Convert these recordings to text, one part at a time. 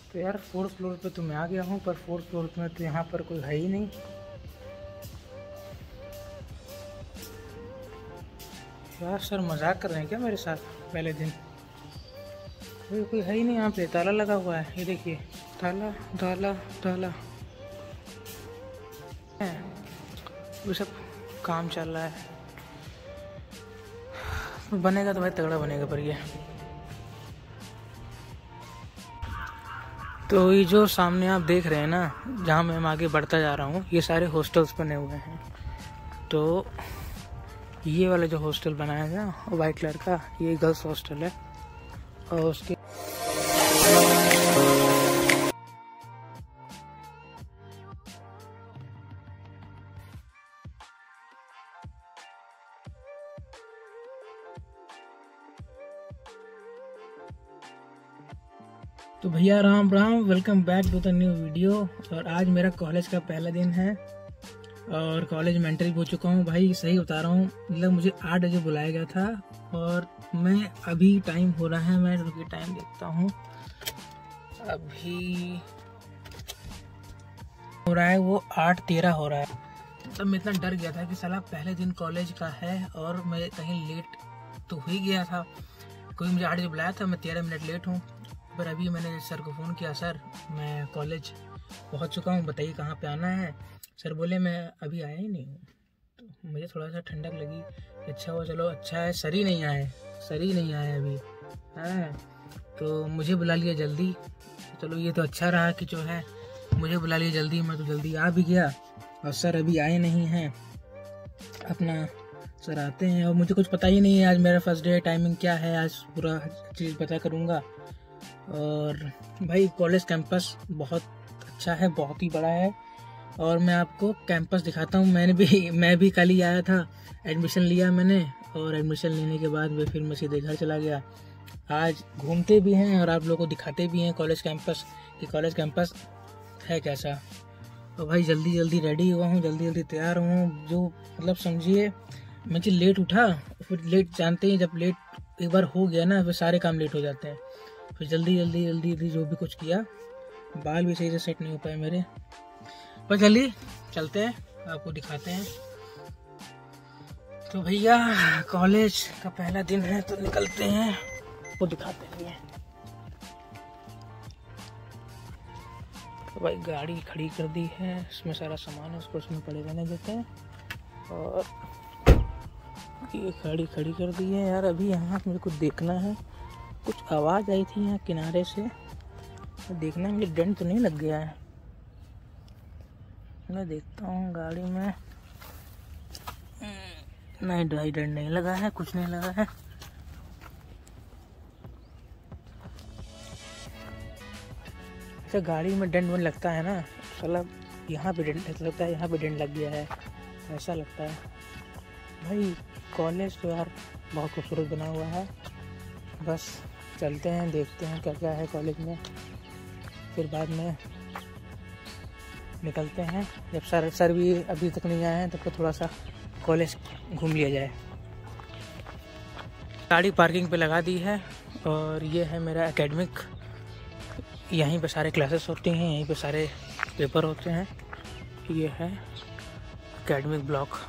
तो यार 4th floor पे तो मैं आ गया हूँ, पर 4th फ्लोर में तो यहाँ पर कोई है ही नहीं। यार सर मजाक कर रहे हैं क्या मेरे साथ? पहले दिन कोई है ही नहीं यहाँ पे, ताला लगा हुआ है, ये देखिए, ताला ताला ताला है। वो सब काम चल रहा है, बनेगा तो भाई तगड़ा बनेगा। पर ये तो ये जो सामने आप देख रहे हैं ना, जहाँ मैं आगे बढ़ता जा रहा हूँ, ये सारे हॉस्टल्स बने हुए हैं। तो ये वाला जो हॉस्टल बनाया गया वाइट कलर का, ये गर्ल्स हॉस्टल है। और उसके तो भैया Ram Ram, welcome back to the new video. और आज मेरा कॉलेज का पहला दिन है और कॉलेज में एंट्री हो चुका हूँ। भाई सही बता रहा हूँ, मतलब मुझे 8 बजे बुलाया गया था और मैं अभी टाइम हो रहा है, मैं रुकी टाइम देखता हूँ, अभी हो रहा है वो 8:13 हो रहा है। तब मैं इतना डर गया था कि साला पहले दिन कॉलेज का है और मैं कहीं लेट तो हो ही गया था। कोई मुझे 8 बजे बुलाया था, मैं 13 मिनट लेट हूँ। पर अभी मैंने सर को फ़ोन किया, सर मैं कॉलेज पहुँच चुका हूँ, बताइए कहाँ पे आना है। सर बोले मैं अभी आया ही नहीं हूँ। तो मुझे थोड़ा सा ठंडक लगी, अच्छा हुआ, चलो अच्छा है सर ही नहीं आए अभी। हाँ, तो मुझे बुला लिया जल्दी। चलो ये तो अच्छा रहा कि जो है मुझे बुला लिया जल्दी, मैं तो जल्दी आ भी गया। और सर अभी आए नहीं हैं, अपना सर आते हैं। और मुझे कुछ पता ही नहीं है, आज मेरा फर्स्ट डे है, टाइमिंग क्या है आज पूरा चीज़ पता करूँगा। और भाई कॉलेज कैंपस बहुत अच्छा है, बहुत ही बड़ा है। और मैं आपको कैंपस दिखाता हूँ। मैं भी कल ही आया था, एडमिशन लिया मैंने, और एडमिशन लेने के बाद फिर मैं सीधे घर चला गया। आज घूमते भी हैं और आप लोगों को दिखाते भी हैं कॉलेज कैंपस कि कॉलेज कैंपस है कैसा। तो भाई जल्दी जल्दी रेडी हुआ हूँ, जल्दी जल्दी तैयार हूँ। जो मतलब समझिए, मैं जो लेट उठा, फिर लेट जानते हैं, जब लेट एक बार हो गया ना फिर सारे काम लेट हो जाते हैं। फिर जल्दी जल्दी जल्दी जल्दी जो भी कुछ किया, बाल भी सही से सेट नहीं हो पाए मेरे। पर जल्दी चलते हैं, आपको दिखाते हैं। तो भैया कॉलेज का पहला दिन है तो निकलते हैं, वो दिखाते हैं। तो भाई गाड़ी खड़ी कर दी है, इसमें सारा सामान है, उसको उसमें पड़े रहने देते हैं। और ये गाड़ी खड़ी कर दी है। यार अभी यहाँ मेरे को देखना है, कुछ आवाज़ आई थी यहाँ किनारे से, देखना मुझे डेंट तो नहीं लग गया है। मैं देखता हूँ गाड़ी में, नहीं ड्राई डेंट नहीं लगा है, कुछ नहीं लगा है। अच्छा गाड़ी में डेंट वन लगता है ना, साला यहाँ पे डेंट लगता है, यहाँ पे डेंट लग गया है, ऐसा लगता है। भाई कॉलेज तो यार बहुत खूबसूरत बना हुआ है। बस चलते हैं, देखते हैं क्या क्या है कॉलेज में, फिर बाद में निकलते हैं। जब सर भी अभी तक नहीं आए हैं, तब तो थोड़ा सा कॉलेज घूम लिया जाए। गाड़ी पार्किंग पे लगा दी है और ये है मेरा एकेडमिक। यहीं पे सारे क्लासेस होती हैं, यहीं पे सारे पेपर होते हैं। ये है एकेडमिक ब्लॉक।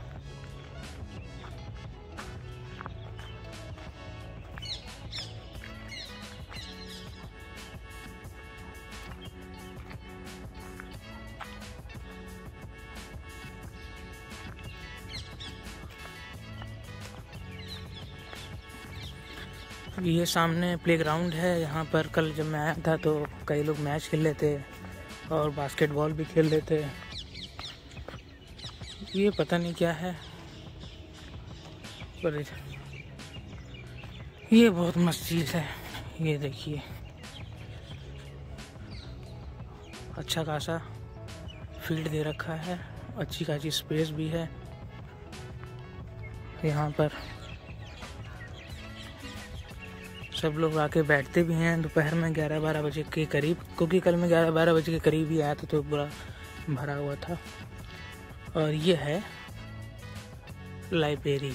ये सामने प्लेग्राउंड है, यहाँ पर कल जब मैं आया था तो कई लोग मैच खेल रहे थे और बास्केटबॉल भी खेल रहे थे। ये पता नहीं क्या है, पर ये बहुत मस्त चीज़ है। ये देखिए, अच्छा खासा फील्ड दे रखा है, अच्छी खासी स्पेस भी है यहाँ पर। सब लोग आके बैठते भी हैं दोपहर में 11-12 बजे के करीब, क्योंकि कल मैं 11-12 बजे के करीब ही आया था तो पूरा भरा हुआ था। और ये है लाइब्रेरी।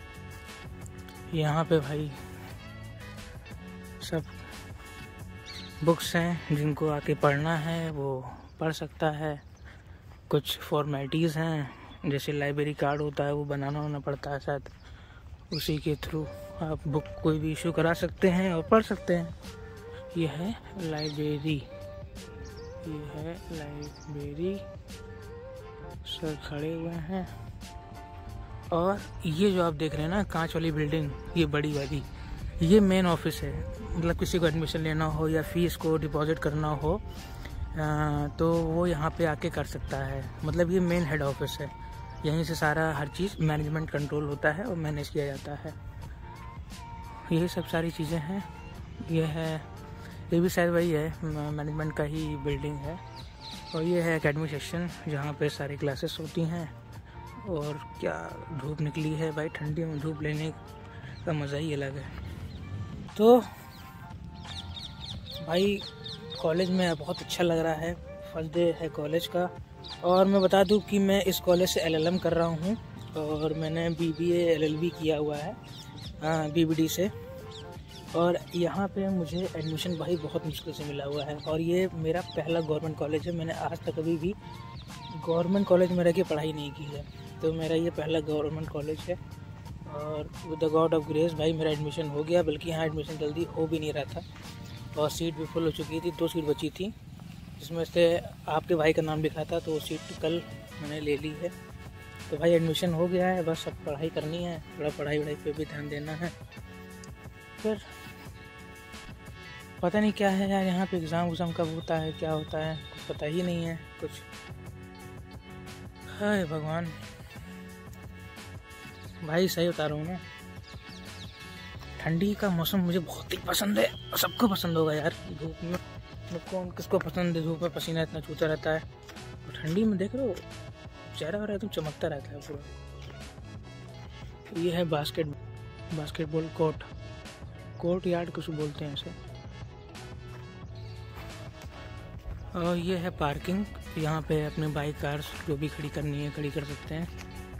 यहाँ पे भाई सब बुक्स हैं जिनको आके पढ़ना है वो पढ़ सकता है। कुछ फॉर्मेलिटीज़ हैं, जैसे लाइब्रेरी कार्ड होता है वो बनाना होना पड़ता है शायद, उसी के थ्रू आप बुक कोई भी इशू करा सकते हैं और पढ़ सकते हैं। ये है लाइब्रेरी, ये है लाइब्रेरी। सर खड़े हुए हैं। और ये जो आप देख रहे हैं ना कांच वाली बिल्डिंग, ये बड़ी वाली, ये मेन ऑफिस है। मतलब किसी को एडमिशन लेना हो या फीस को डिपॉजिट करना हो तो वो यहाँ पे आके कर सकता है। मतलब ये मेन हेड ऑफिस है, यहीं से सारा हर चीज़ मैनेजमेंट कंट्रोल होता है और मैनेज किया जाता है। यही सब सारी चीज़ें हैं। ये भी शायद वही है, मैनेजमेंट का ही बिल्डिंग है। और ये है एकेडमिक सेक्शन जहाँ पे सारी क्लासेस होती हैं। और क्या धूप निकली है भाई, ठंडी में धूप लेने का मज़ा ही अलग है। तो भाई कॉलेज में बहुत अच्छा लग रहा है, फर्स्ट डे है कॉलेज का। और मैं बता दूं कि मैं इस कॉलेज से LLM कर रहा हूँ और मैंने BBA LLB किया हुआ है BBD से। और यहाँ पे मुझे एडमिशन भाई बहुत मुश्किल से मिला हुआ है और ये मेरा पहला गवर्नमेंट कॉलेज है। मैंने आज तक कभी भी गवर्नमेंट कॉलेज में रह के पढ़ाई नहीं की है, तो मेरा ये पहला गवर्नमेंट कॉलेज है। और with the God of grace भाई मेरा एडमिशन हो गया, बल्कि यहाँ एडमिशन जल्दी हो भी नहीं रहा था और सीट भी फुल हो चुकी थी। 2 सीट बची थी जिसमें से आपके भाई का नाम लिखा था, तो वो सीट कल मैंने ले ली है। तो भाई एडमिशन हो गया है, बस अब पढ़ाई करनी है, थोड़ा पढ़ाई पे भी ध्यान देना है। फिर पता नहीं क्या है यार, यहाँ पे एग्ज़ाम कब होता है, क्या होता है, कुछ पता ही नहीं है कुछ। हाय भगवान भाई, सही बता रहा हूँ ना, ठंडी का मौसम मुझे बहुत ही पसंद है। सबको पसंद होगा यार, धूप में कौन किसको पसंद है, धूप में पसीना इतना चूता रहता है। और ठंडी में देख रहे हो चेहरा वगैरह एकदम चमकता रहता है पूरा। ये है बास्केटबॉल कोर्ट यार्ड कुछ बोलते हैं इसे। और ये है पार्किंग, यहाँ पे अपने बाइक कार्स जो भी खड़ी करनी है खड़ी कर सकते हैं।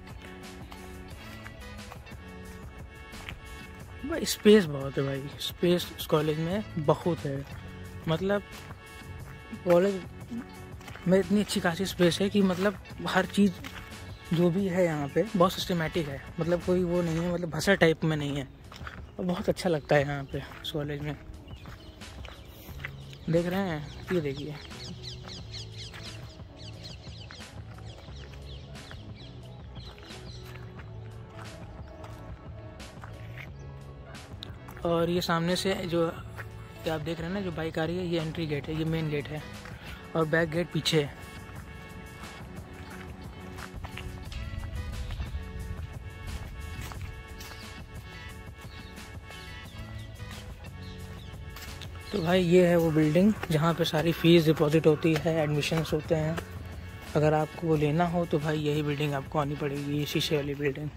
भाई स्पेस बहुत है भाई, स्पेस इस कॉलेज में बहुत है। मतलब कॉलेज में इतनी अच्छी खासी स्पेस है कि मतलब हर चीज़ जो भी है यहाँ पे बहुत सिस्टमेटिक है। मतलब कोई वो नहीं है, मतलब भसड़ टाइप में नहीं है। और बहुत अच्छा लगता है यहाँ पे इस कॉलेज में। देख रहे हैं, ये देखिए और ये सामने से जो आप देख रहे हैं ना, जो बाइक आ रही है, ये एंट्री गेट है, ये मेन गेट है और बैक गेट पीछे है। तो भाई ये है वो बिल्डिंग जहाँ पे सारी फीस डिपॉजिट होती है, एडमिशन्स होते हैं। अगर आपको वो लेना हो तो भाई यही बिल्डिंग आपको आनी पड़ेगी, ये शीशे वाली बिल्डिंग।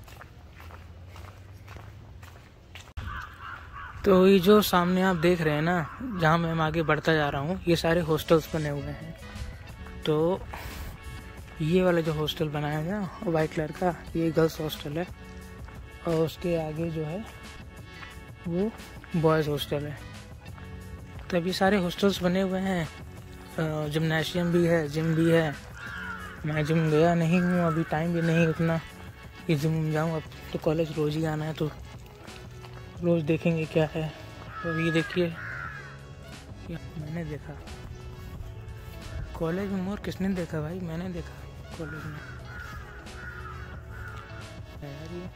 तो ये जो सामने आप देख रहे हैं ना, जहाँ मैं आगे बढ़ता जा रहा हूँ, ये सारे हॉस्टल्स बने हुए हैं। तो ये वाला जो हॉस्टल बनाया गया वाइट कलर का, ये गर्ल्स हॉस्टल है। और उसके आगे जो है वो बॉयज़ हॉस्टल है। तो ये सारे हॉस्टल्स बने हुए हैं। जिम्नेशियम भी है, जिम भी है। मैं जिम गया नहीं हूँ अभी, टाइम भी नहीं उतना कि जिम जाऊँ। अब तो कॉलेज रोज़ ही आना है, तो रोज़ देखेंगे क्या है। तो ये देखिए, मैंने देखा कॉलेज में मोर। किसने देखा भाई? मैंने देखा कॉलेज में यार ये।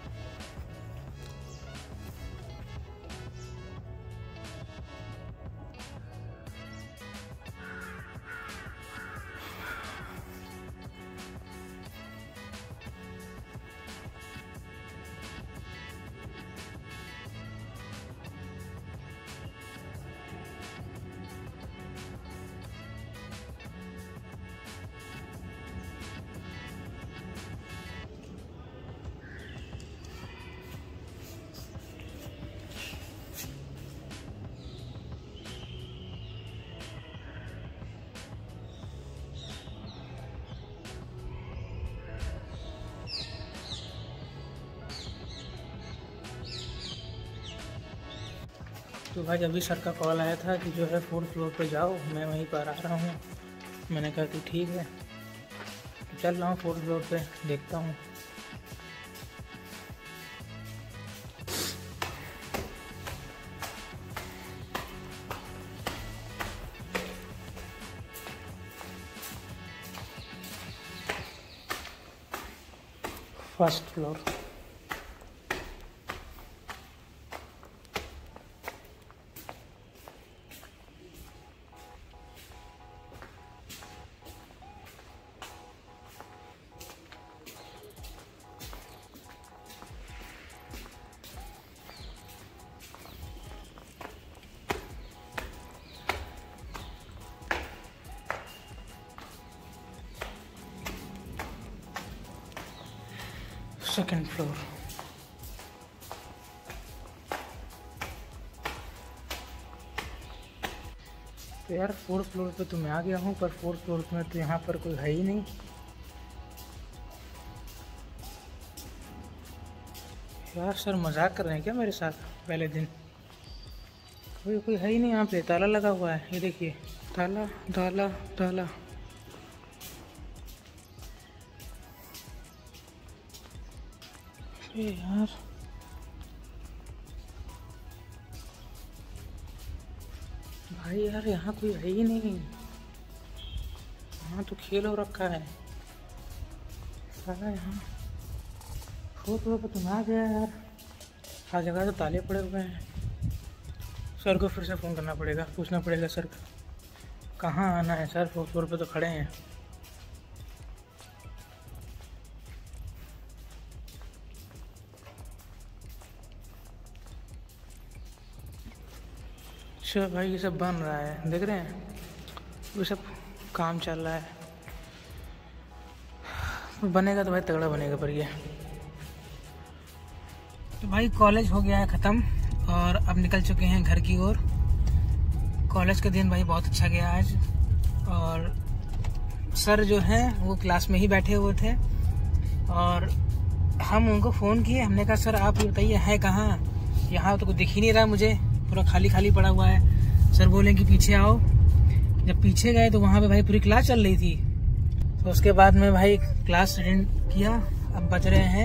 तो भाई अभी सर का कॉल आया था कि जो है 4th फ्लोर पे जाओ, मैं वहीं पर आ रहा हूँ। मैंने कहा कि ठीक है, तो चल रहा हूँ 4th फ्लोर पे, देखता हूँ। First floor. Second floor. तो यार 4th फ्लोर पे तो मैं आ गया हूँ, पर 4th फ्लोर में तो यहाँ पर कोई है ही नहीं। यार सर मजाक कर रहे हैं क्या मेरे साथ? पहले दिन कोई है ही नहीं यहाँ पे, ताला लगा हुआ है, ये देखिए, ताला ताला ताला। अरे यार भाई, यार यहाँ कोई है ही नहीं, यहाँ तो खेल हो रखा है साला। यहाँ 4th फ्लोर पर तुम आ गया यार, हर जगह तो ताले पड़े हुए हैं। सर को फिर से फ़ोन करना पड़ेगा, पूछना पड़ेगा सर कहाँ आना है। सर 4th फ्लोर पे तो खड़े हैं। अच्छा भाई, ये सब बन रहा है, देख रहे हैं, वो सब काम चल रहा है। बनेगा तो भाई तगड़ा बनेगा। पर ये तो भाई कॉलेज हो गया है ख़त्म और अब निकल चुके हैं घर की ओर। कॉलेज का दिन भाई बहुत अच्छा गया आज। और सर जो हैं वो क्लास में ही बैठे हुए थे और हम उनको फ़ोन किए। हमने कहा सर आप ये बताइए है कहाँ, यहाँ तो कुछ दिख ही नहीं रहा मुझे, पूरा खाली खाली पड़ा हुआ है। सर बोले कि पीछे आओ। जब पीछे गए तो वहाँ पे भाई पूरी क्लास चल रही थी। तो उसके बाद में भाई क्लास अटेंड किया। अब बज रहे हैं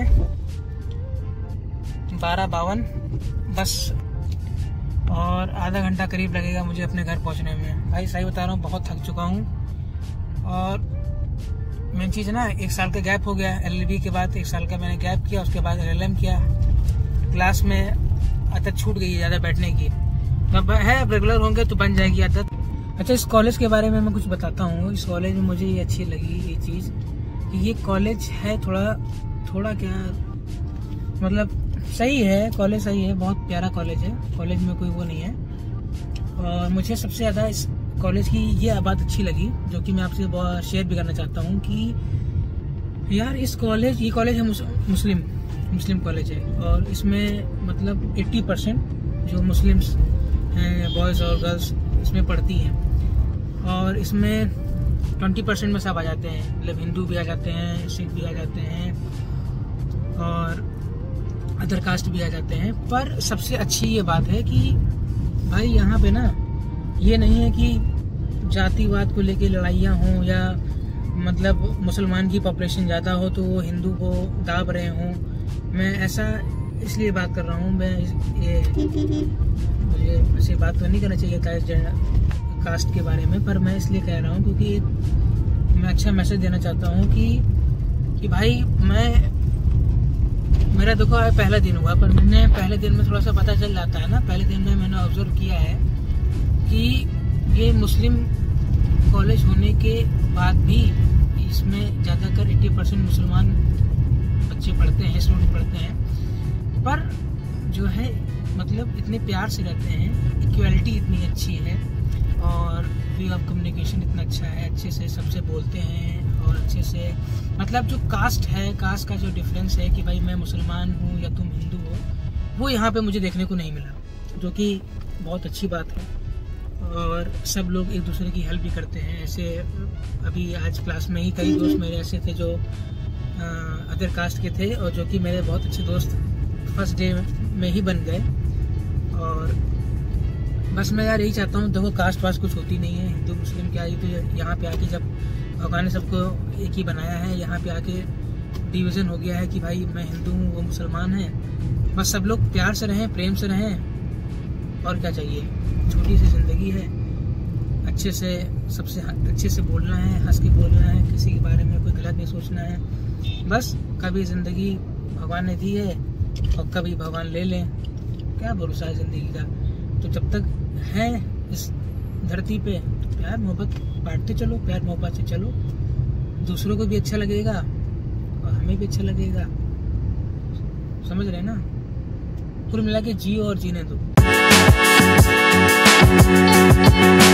12:52 बस, और आधा घंटा करीब लगेगा मुझे अपने घर पहुँचने में। भाई सही बता रहा हूँ, बहुत थक चुका हूँ। और मेन चीज़ ना, 1 साल का गैप हो गया। LLB के बाद 1 साल का मैंने गैप किया, उसके बाद LLM किया। क्लास में आदत छूट गई है ज़्यादा बैठने की। अब है, अब रेगुलर होंगे तो बन जाएगी आदत। अच्छा, इस कॉलेज के बारे में मैं कुछ बताता हूँ। इस कॉलेज में मुझे ये अच्छी लगी ये चीज़ कि ये कॉलेज है थोड़ा क्या मतलब सही है। कॉलेज सही है, बहुत प्यारा कॉलेज है। कॉलेज में कोई वो नहीं है। और मुझे सबसे ज़्यादा इस कॉलेज की ये बात अच्छी लगी, जो कि मैं आपसे शेयर भी करना चाहता हूँ, कि यार ये कॉलेज है मुस्लिम कॉलेज है। और इसमें मतलब 80% जो मुस्लिम्स हैं, बॉयज़ और गर्ल्स इसमें पढ़ती हैं। और इसमें 20% में सब आ जाते हैं, मतलब हिंदू भी आ जाते हैं, सिख भी आ जाते हैं और अदर कास्ट भी आ जाते हैं। पर सबसे अच्छी ये बात है कि भाई यहाँ पे ना ये नहीं है कि जातिवाद को लेके लड़ाइयाँ हों, या मतलब मुसलमान की पॉपुलेशन ज़्यादा हो तो वो हिंदू को दाब रहे हों। मैं ऐसा इसलिए बात कर रहा हूँ, मुझे ऐसी बात तो नहीं करना चाहिए था कास्ट के बारे में, पर मैं इसलिए कह रहा हूँ क्योंकि मैं अच्छा मैसेज देना चाहता हूँ कि भाई मेरा देखो आज पहला दिन हुआ, पर मैंने पहले दिन में थोड़ा सा पता चल जाता है ना। पहले दिन में मैंने ऑब्जर्व किया है कि ये मुस्लिम कॉलेज होने के बाद भी इसमें ज़्यादातर 80% मुसलमान बच्चे पढ़ते हैं, स्टूडेंट पढ़ते हैं। पर जो है मतलब इतने प्यार से रहते हैं, इक्वालिटी इतनी अच्छी है और वे ऑफ कम्युनिकेशन इतना अच्छा है, अच्छे से सबसे बोलते हैं और अच्छे से मतलब जो कास्ट है, कास्ट का जो डिफरेंस है कि भाई मैं मुसलमान हूँ या तुम हिंदू हो, वो यहाँ पे मुझे देखने को नहीं मिला, जो कि बहुत अच्छी बात है। और सब लोग एक दूसरे की हेल्प भी करते हैं। ऐसे अभी आज क्लास में ही कई दोस्त मेरे ऐसे थे जो अदर कास्ट के थे और जो कि मेरे बहुत अच्छे दोस्त फर्स्ट डे में ही बन गए। और बस मैं यार यही चाहता हूँ, देखो कास्ट वास्ट कुछ होती नहीं है, हिंदू मुस्लिम क्या, ये तो यहाँ पे आके जब भगवान ने सबको एक ही बनाया है, यहाँ पे आके डिवीज़न हो गया है कि भाई मैं हिंदू हूँ वो मुसलमान है। बस सब लोग प्यार से रहें, प्रेम से रहें, और क्या चाहिए। छोटी सी ज़िंदगी है, अच्छे से सबसे अच्छे से बोलना है, हंस के बोलना है, किसी के बारे में कोई गलत नहीं सोचना है। बस कभी ज़िंदगी भगवान ने दी है और कभी भगवान ले लें, क्या भरोसा है ज़िंदगी का। तो जब तक है इस धरती पे तो प्यार मोहब्बत बांटते चलो, प्यार मोहब्बत से चलो, दूसरों को भी अच्छा लगेगा और हमें भी अच्छा लगेगा। समझ रहे ना? कुल मिला के जियो और जीने दो।